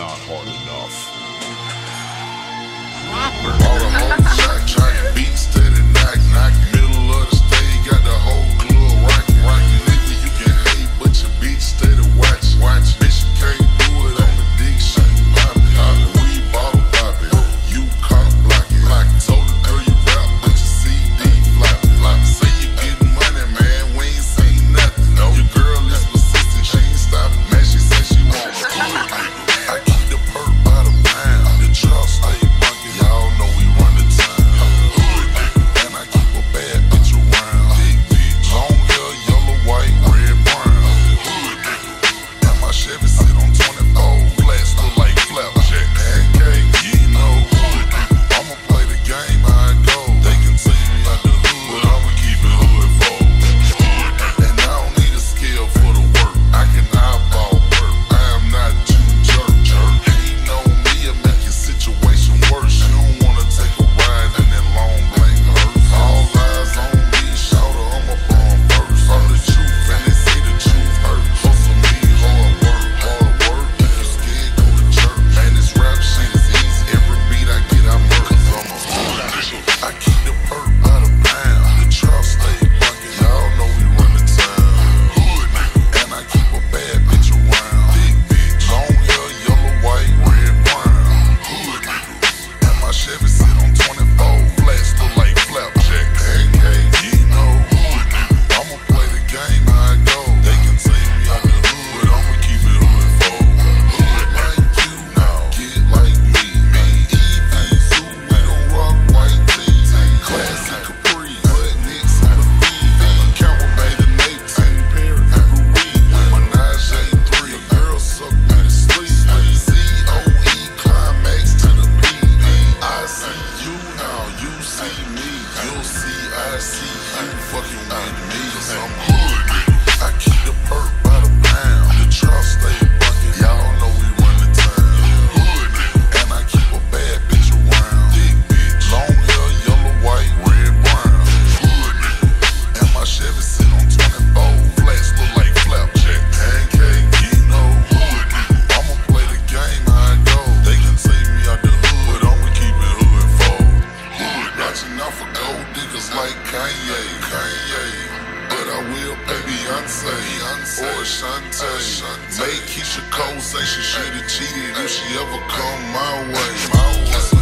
not hard enough. All the hoes shot, beat steady, knock, middle of the stage, got the whole club rockin'. Nigga, you can hate, but your bitch steady watch. Bitch, you can't do it on the dick, she poppin'. We bottle poppin', you cock blockin'. Told the girl you rap, but your CD flop. Say you gettin' money, man, we ain't seen nothing. Your girl is persistent, she ain't stoppin', man, she said she want a hood nigga. I keep the perk by the pound, the truck stay bunkin', y'all know we run the town. Hood nigga, and I keep a bad bitch around. Big bitch, long hair, yellow, white, red, brown. Hood nigga, and my Chevy sit on 24, flats look like flapjack. Pancake, you know, hood nigga, I'ma play the game how it go. They can take me out the hood, but I'ma keep it hood for. And I don't need a scale for the work, I can eyeball work. I am not too jerk. Hating on me will make your situation worse. You don't wanna take a ride in that long blank hearse. All eyes on me, shouter, I'm a bomb first. I'm the truth, and they say the truth hurt. Hustle me, hard work. If you scared, go to church. Man, this rap shit is easy. Every beat I get, I murk. Cause I'm a hood nigga. I keep the perk by the pound. The trap stay bunkin'. Y'all know we run the town. Hood nigga. And I keep a bad bitch around. Big bitch. Long hair, yellow, white, red, brown. Hood nigga. And my Chevy sit on 24. Flats look like flapjack. Pancake, you know. Hood nigga. I'ma play the game how it go. They can take me out the hood, but I'ma keep it hood for. Hood like you, now get like me. EVs, we don't rock white tees. Classic Capri, butt nicks on the feet. Camera made the Nate, 10 pair every week. Menage a 3, the girl suck me to sleep. COE, climax to the P. I see you now, you see me. You'll see, I see you fucking with me. Cause I'm hood nigga. I keep the perk by the pound. The trap stay bunkin', y'all know we run the town. Hood nigga. And I keep a bad bitch around. Big bitch. Long hair, yellow, white, red, brown. Hood nigga. And my Chevy sit on 24. Flats look like flapjack. Pancake, you know. Hood nigga. I'ma play the game how it go. They can take me out the hood, but I'ma keep it hood for. Hood watching out for gold diggers like Kanye. But I will pay Beyonce or Ashanti. Make Keisha Cole say she should've cheated if she ever come my way.